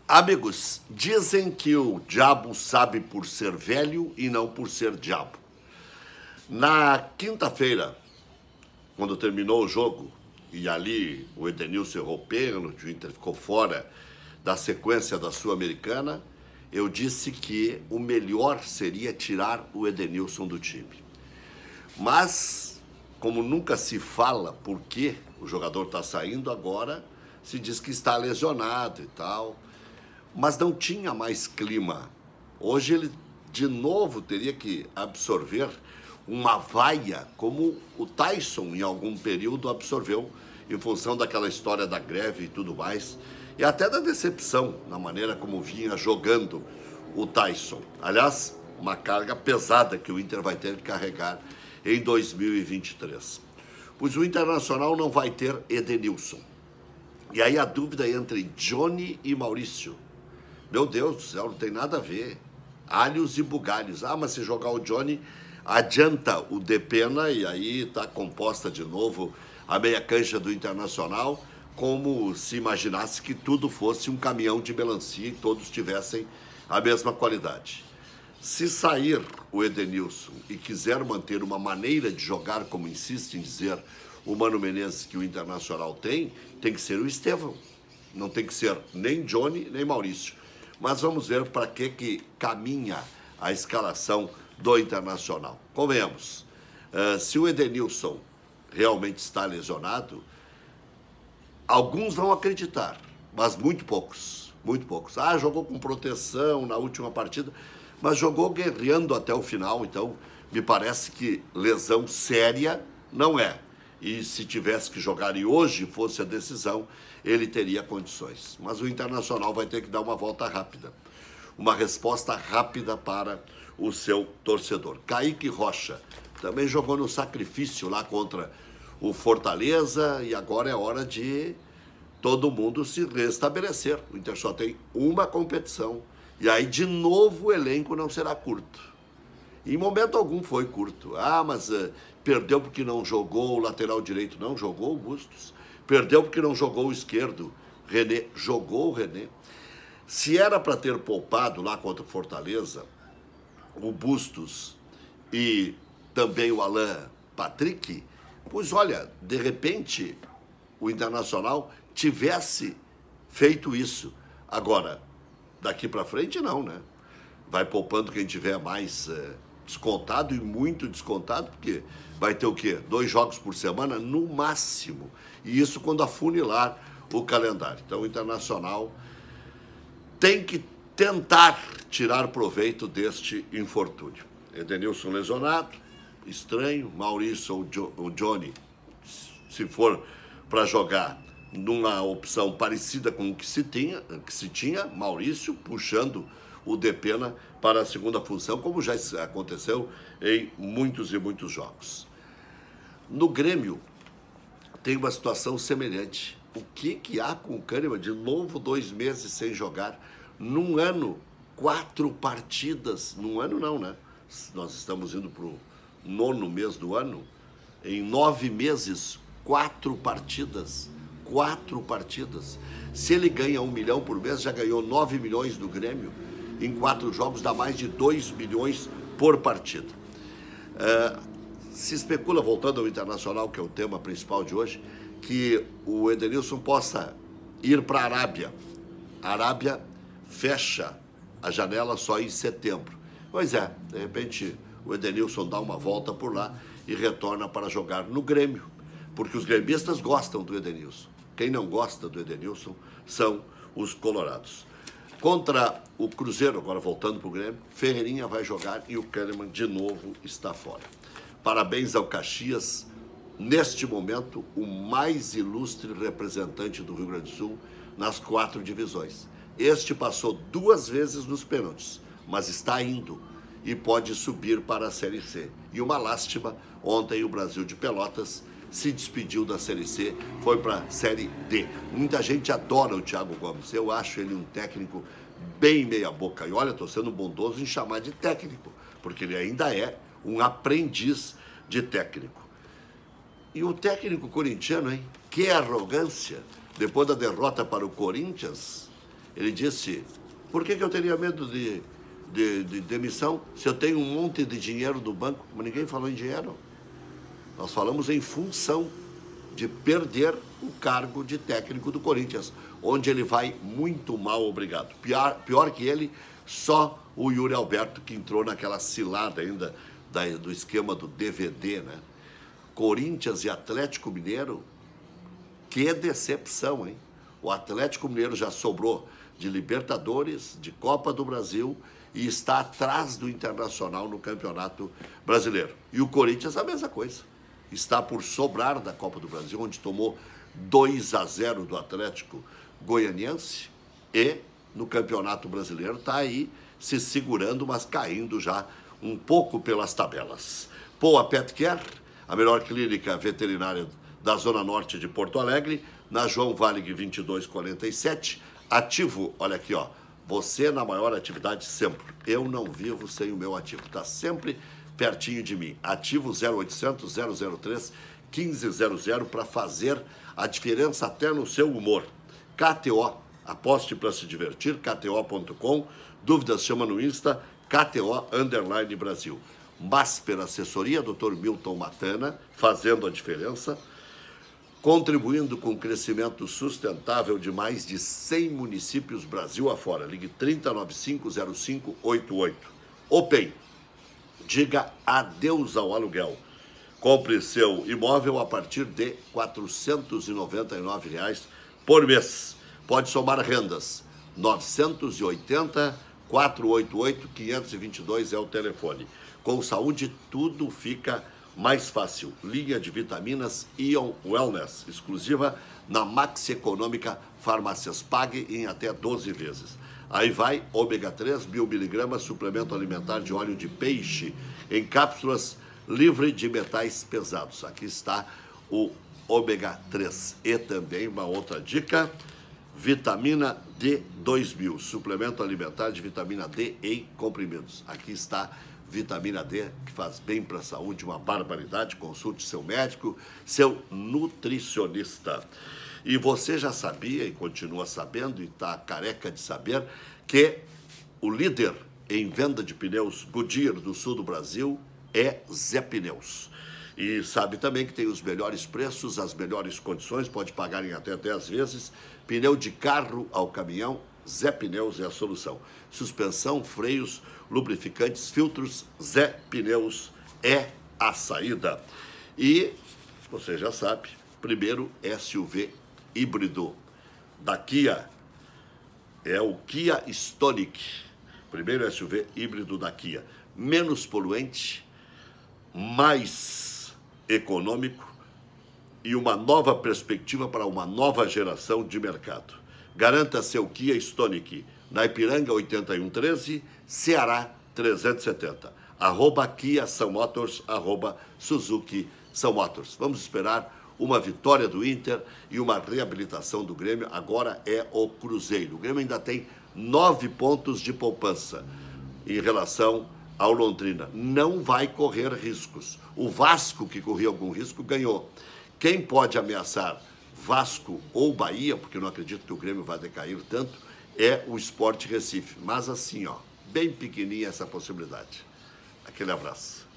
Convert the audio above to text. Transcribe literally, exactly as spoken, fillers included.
Amigos, dizem que o diabo sabe por ser velho e não por ser diabo. Na quinta-feira, quando terminou o jogo, e ali o Edenilson errou pênalti, o Inter ficou fora da sequência da Sul-Americana, eu disse que o melhor seria tirar o Edenilson do time. Mas, como nunca se fala por que o jogador está saindo agora, se diz que está lesionado e tal, mas não tinha mais clima. Hoje ele, de novo, teria que absorver uma vaia, como o Tyson, em algum período, absorveu, em função daquela história da greve e tudo mais, e até da decepção na maneira como vinha jogando o Tyson. Aliás, uma carga pesada que o Inter vai ter que carregar em dois mil e vinte e três. Pois o Internacional não vai ter Edenilson. E aí a dúvida é entre Johnny e Maurício. Meu Deus do céu, não tem nada a ver. Alhos e bugalhos. Ah, mas se jogar o Johnny, adianta o Depena e aí está composta de novo a meia cancha do Internacional, como se imaginasse que tudo fosse um caminhão de melancia e todos tivessem a mesma qualidade. Se sair o Edenilson e quiser manter uma maneira de jogar, como insiste em dizer o Mano Menezes que o Internacional tem, tem que ser o Estevão. Não tem que ser nem Johnny, nem Maurício. Mas vamos ver para que, que caminha a escalação do Internacional. Convenhamos, uh, se o Edenilson realmente está lesionado, alguns vão acreditar, mas muito poucos, muito poucos. Ah, jogou com proteção na última partida, mas jogou guerreando até o final, então me parece que lesão séria não é. E se tivesse que jogar e hoje fosse a decisão, ele teria condições. Mas o Internacional vai ter que dar uma volta rápida, uma resposta rápida para o seu torcedor. Kaique Rocha também jogou no sacrifício lá contra o Fortaleza e agora é hora de todo mundo se restabelecer. O Inter só tem uma competição e aí de novo o elenco não será curto. Em momento algum foi curto. Ah, mas uh, perdeu porque não jogou o lateral direito. Não jogou o Bustos. Perdeu porque não jogou o esquerdo. René jogou o René. Se era para ter poupado lá contra o Fortaleza, o Bustos e também o Alan Patrick, pois olha, de repente o Internacional tivesse feito isso. Agora, daqui para frente não, né? Vai poupando quem tiver mais uh, descontado e muito descontado, porque vai ter o quê? Dois jogos por semana no máximo. E isso quando afunilar o calendário. Então o Internacional tem que tentar tirar proveito deste infortúnio. Edenilson lesionado, estranho. Maurício ou jo o Johnny, se for para jogar numa opção parecida com o que se tinha, que se tinha, Maurício puxando o Depena para a segunda função, como já aconteceu em muitos e muitos jogos. No Grêmio tem uma situação semelhante. O que que há com o Kahneman? De novo, dois meses sem jogar. Num ano, quatro partidas. Num ano não, né? Nós estamos indo para o nono mês do ano. Em nove meses, quatro partidas. Quatro partidas. Se ele ganha um milhão por mês, já ganhou nove milhões do Grêmio. Em quatro jogos dá mais de dois milhões por partida. Uh, se especula, voltando ao Internacional, que é o tema principal de hoje, que o Edenilson possa ir para a Arábia. A Arábia fecha a janela só em setembro. Pois é, de repente o Edenilson dá uma volta por lá e retorna para jogar no Grêmio, porque os gremistas gostam do Edenilson. Quem não gosta do Edenilson são os colorados. Contra o Cruzeiro, agora voltando para o Grêmio, Ferreirinha vai jogar e o Kahneman de novo está fora. Parabéns ao Caxias, neste momento, o mais ilustre representante do Rio Grande do Sul nas quatro divisões. Este passou duas vezes nos pênaltis, mas está indo e pode subir para a Série C. E uma lástima, ontem o Brasil de Pelotas se despediu da Série C, foi para a Série D. Muita gente adora o Thiago Gomes, eu acho ele um técnico bem meia boca. E olha, estou sendo bondoso em chamar de técnico, porque ele ainda é um aprendiz de técnico. E o técnico corintiano, hein? Que arrogância! Depois da derrota para o Corinthians, Ele disse, por que, que eu teria medo de, de, de demissão se eu tenho um monte de dinheiro do banco? Mas ninguém falou em dinheiro. Nós falamos em função de perder o cargo de técnico do Corinthians, onde ele vai muito mal, obrigado. Pior, pior que ele, só o Yuri Alberto, que entrou naquela cilada ainda da, do esquema do D V D, né? Corinthians e Atlético Mineiro, que decepção, hein? O Atlético Mineiro já sobrou de Libertadores, de Copa do Brasil e está atrás do Internacional no Campeonato Brasileiro. E o Corinthians a mesma coisa. Está por sobrar da Copa do Brasil, onde tomou dois a zero do Atlético Goianiense, e no Campeonato Brasileiro está aí se segurando, mas caindo já um pouco pelas tabelas. Poa Pet Care, a melhor clínica veterinária da Zona Norte de Porto Alegre, na João Valig vinte e dois quarenta e sete. Ativo, olha aqui, ó, você na maior atividade sempre. Eu não vivo sem o meu ativo, está sempre pertinho de mim. Ativo zero oitocentos, zero zero três, um cinco zero zero para fazer a diferença até no seu humor. K T O, aposte para se divertir, K T O ponto com. Dúvidas, chama no Insta, K T O underline Brasil. Masper Assessoria, doutor Milton Matana, fazendo a diferença, contribuindo com o crescimento sustentável de mais de cem municípios Brasil afora. Ligue trinta, noventa e cinco, zero cinco oitenta e oito. Open. Diga adeus ao aluguel. Compre seu imóvel a partir de quatrocentos e noventa e nove reais por mês. Pode somar rendas. novecentos e oitenta, quatrocentos e oitenta e oito, quinhentos e vinte e dois é o telefone. Com saúde, tudo fica mais fácil. Linha de vitaminas Ion Wellness, exclusiva na Max Econômica Farmácias. Pague em até doze vezes. Aí vai ômega três, mil miligramas, suplemento alimentar de óleo de peixe, em cápsulas, livre de metais pesados. Aqui está o ômega três. E também uma outra dica, vitamina D dois mil, suplemento alimentar de vitamina D em comprimidos. Aqui está vitamina D, que faz bem para a saúde, uma barbaridade. Consulte seu médico, seu nutricionista. E você já sabia e continua sabendo, e está careca de saber, que o líder em venda de pneus Goodyear do sul do Brasil é Zé Pneus. E sabe também que tem os melhores preços, as melhores condições, pode pagar em até dez vezes. Pneu de carro ao caminhão, Zé Pneus é a solução. Suspensão, freios, lubrificantes, filtros, Zé Pneus é a saída. E você já sabe, primeiro S U V híbrido da Kia é o Kia Stonic. Primeiro S U V híbrido da Kia. Menos poluente, mais econômico e uma nova perspectiva para uma nova geração de mercado. Garanta seu Kia Stonic na Ipiranga oitenta e um treze, Ceará trezentos e setenta. Arroba Kia São Motors, arroba Suzuki São Motors. Vamos esperar uma vitória do Inter e uma reabilitação do Grêmio. Agora é o Cruzeiro. O Grêmio ainda tem nove pontos de poupança em relação ao Londrina. Não vai correr riscos. O Vasco, que corria algum risco, ganhou. Quem pode ameaçar Vasco ou Bahia, porque eu não acredito que o Grêmio vai decair tanto, é o Sport Recife. Mas assim, ó, bem pequenininha essa possibilidade. Aquele abraço.